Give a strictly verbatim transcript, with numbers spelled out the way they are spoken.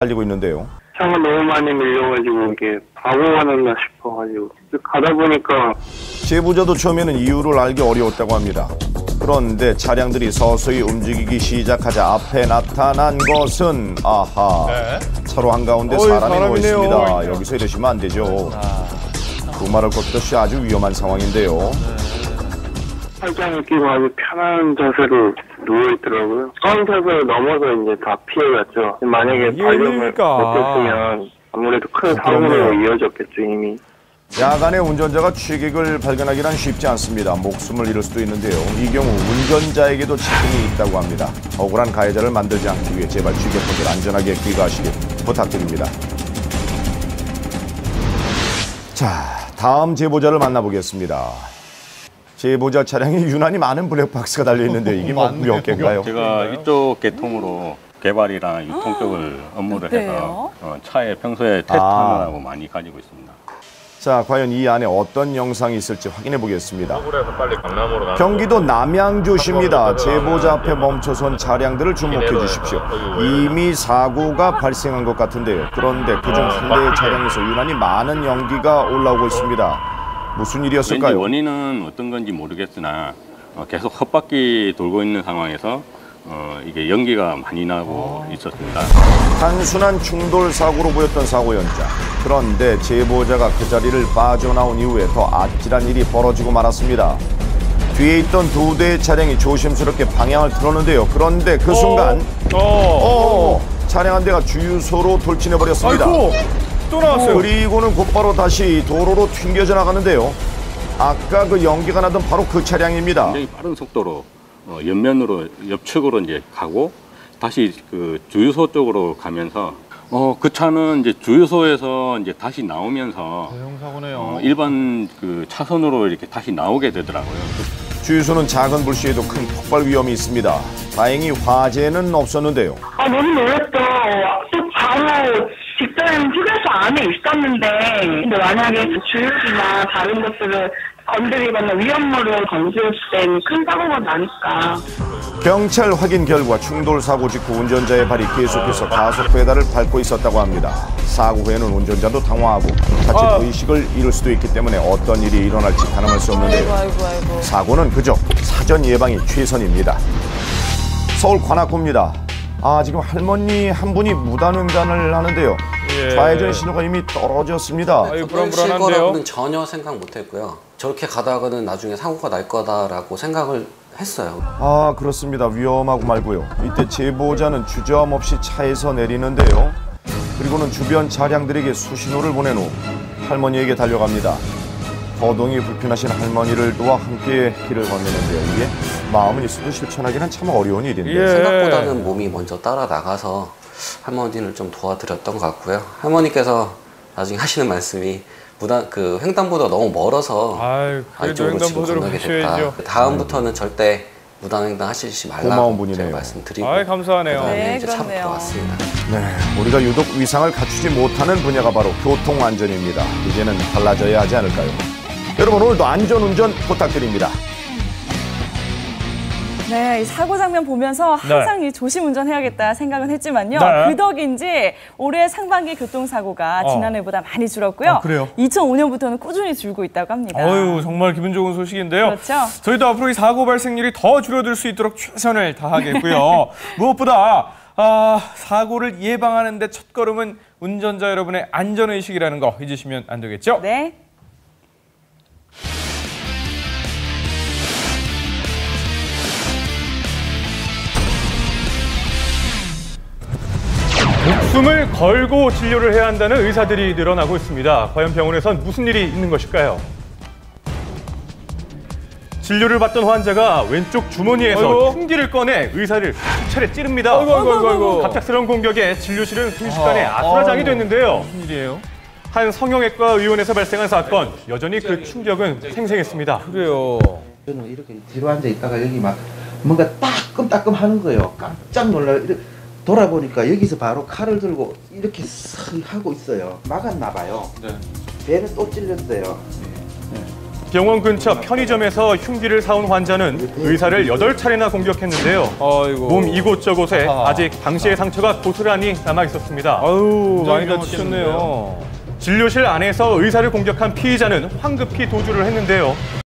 달리고 있는데요. 차가 너무 많이 밀려가지고 이게 사고가 났나 싶어가지고 가다 보니까 제보자도 처음에는 이유를 알기 어려웠다고 합니다. 그런데 차량들이 서서히 움직이기 시작하자 앞에 나타난 것은 아하 네. 차로 한가운데 어이, 사람이 누워 있습니다. 어이. 여기서 이러시면 안 되죠. 아. 그 말을 걷듯이 아주 위험한 상황인데요. 네. 팔짱을 끼고 아주 편한 자세로 누워있더라고요. 선택을 넘어서 이제 다 피해갔죠. 만약에 발령을 못했으면 아무래도 큰 사고로 이어졌겠죠, 이미. 야간에 운전자가 취객을 발견하기란 쉽지 않습니다. 목숨을 잃을 수도 있는데요. 이 경우 운전자에게도 책임이 있다고 합니다. 억울한 가해자를 만들지 않기 위해 제발 취객분들 안전하게 귀가하시길 부탁드립니다. 자, 다음 제보자를 만나보겠습니다. 제보자 차량에 유난히 많은 블랙박스가 달려있는데 이게 뭐 몇 개인가요? 제가 이쪽 계통으로 개발이랑 유통 쪽을 업무를 해서 어, 차에 평소에 테스트하느라고 아. 많이 가지고 있습니다. 자, 과연 이 안에 어떤 영상이 있을지 확인해 보겠습니다. 경기도 남양주시입니다. 제보자 앞에 멈춰선 차량들을 주목해 주십시오. 이미 사고가 발생한 것 같은데요. 그런데 그중 한 대의 차량에서 유난히 많은 연기가 올라오고 있습니다. 무슨 일이었을까요? 원인은 어떤 건지 모르겠으나 어, 계속 헛바퀴 돌고 있는 상황에서 어, 이게 연기가 많이 나고 있었습니다. 단순한 충돌 사고로 보였던 사고 현장. 그런데 제보자가 그 자리를 빠져나온 이후에 더 아찔한 일이 벌어지고 말았습니다. 뒤에 있던 두 대의 차량이 조심스럽게 방향을 틀었는데요. 그런데 그 순간 어, 어, 어, 차량 한 대가 주유소로 돌진해버렸습니다. 아이고, 또 나왔어요. 그리고는 곧바로 다시 도로로 튕겨져 나가는데요. 아까 그 연기가 나던 바로 그 차량입니다. 굉장히 빠른 속도로 어, 옆면으로 옆측으로 이제 가고 다시 그 주유소 쪽으로 가면서 어, 그 차는 이제 주유소에서 이제 다시 나오면서 어, 일반 그 차선으로 이렇게 다시 나오게 되더라고요. 주유소는 작은 불씨에도 큰 폭발 위험이 있습니다. 다행히 화재는 없었는데요. 아, 너무 놀랐죠. 또 바로 직전 휴게소 안에 있었는데 근데 만약에 주유기나 다른 것들을 건드리거나 위험물을 건드릴 땐 큰 사고가 나니까. 경찰 확인 결과 충돌 사고 직후 운전자의 발이 계속해서 가속 페달을 밟고 있었다고 합니다. 사고 후에는 운전자도 당황하고 자칫 아. 의식을 잃을 수도 있기 때문에 어떤 일이 일어날지 가늠할 수 없는데요. 아이고, 아이고, 아이고. 사고는 그저 사전 예방이 최선입니다. 서울 관악구입니다. 아, 지금 할머니 한 분이 무단횡단을 하는데요. 예. 좌회전 신호가 이미 떨어졌습니다. 아유, 불안불안한데요. 거라고는 전혀 생각 못했고요. 저렇게 가다가는 나중에 사고가 날 거다라고 생각을 했어요. 아, 그렇습니다. 위험하고 말고요. 이때 제보자는 주저함 없이 차에서 내리는데요. 그리고는 주변 차량들에게 수신호를 보낸 후 할머니에게 달려갑니다. 거동이 불편하신 할머니를 도와 함께 길을 건네는데요. 이게 마음은 있어도 실천하기는 참 어려운 일인데. 예. 생각보다는 몸이 먼저 따라 나가서 할머니를 좀 도와드렸던 것 같고요. 할머니께서 나중에 하시는 말씀이 무단 그 횡단보다 너무 멀어서 아유, 안쪽으로 지금 건너게 됐다. 다음부터는 절대 무단횡단 하시지 말라고 제가 말씀드리고 아유, 감사하네요. 네, 이제 차로 들어왔습니다. 네, 우리가 유독 위상을 갖추지 못하는 분야가 바로 교통안전입니다. 이제는 달라져야 하지 않을까요? 여러분, 오늘도 안전운전 부탁드립니다. 네, 이 사고 장면 보면서 항상 네. 이 조심 운전해야겠다 생각은 했지만요. 네. 그 덕인지 올해 상반기 교통사고가 어. 지난해보다 많이 줄었고요. 아, 그래요? 이천오 년부터는 꾸준히 줄고 있다고 합니다. 어유 정말 기분 좋은 소식인데요. 그렇죠. 저희도 앞으로 이 사고 발생률이 더 줄어들 수 있도록 최선을 다하겠고요. 무엇보다 아, 사고를 예방하는 데 첫걸음은 운전자 여러분의 안전의식이라는 거 잊으시면 안 되겠죠? 네. 목숨을 걸고 진료를 해야 한다는 의사들이 늘어나고 있습니다. 과연 병원에선 무슨 일이 있는 것일까요? 진료를 받던 환자가 왼쪽 주머니에서 아이고. 흉기를 꺼내 의사를 수차례 찌릅니다. 아이고, 아이고, 아이고, 아이고. 갑작스러운 공격에 진료실은 순식간에 아, 아수라장이 됐는데요. 무슨 일이에요? 한 성형외과 의원에서 발생한 사건, 여전히 그 충격은 생생했습니다. 그래요. 저는 이렇게 뒤로 앉아 있다가 여기 막 뭔가 따끔따끔 하는 거예요. 깜짝 놀라요. 돌아보니까 여기서 바로 칼을 들고 이렇게 싹 하고 있어요. 막았나 봐요. 네. 배는 또 찔렸어요. 네. 병원 근처 편의점에서 흉기를 사온 환자는 의사를 여덟 차례나 공격했는데요. 아이고. 몸 이곳저곳에 아하. 아직 당시의 상처가 고스란히 남아 있었습니다. 아유, 많이 다치셨네요. 진료실 안에서 의사를 공격한 피의자는 황급히 도주를 했는데요.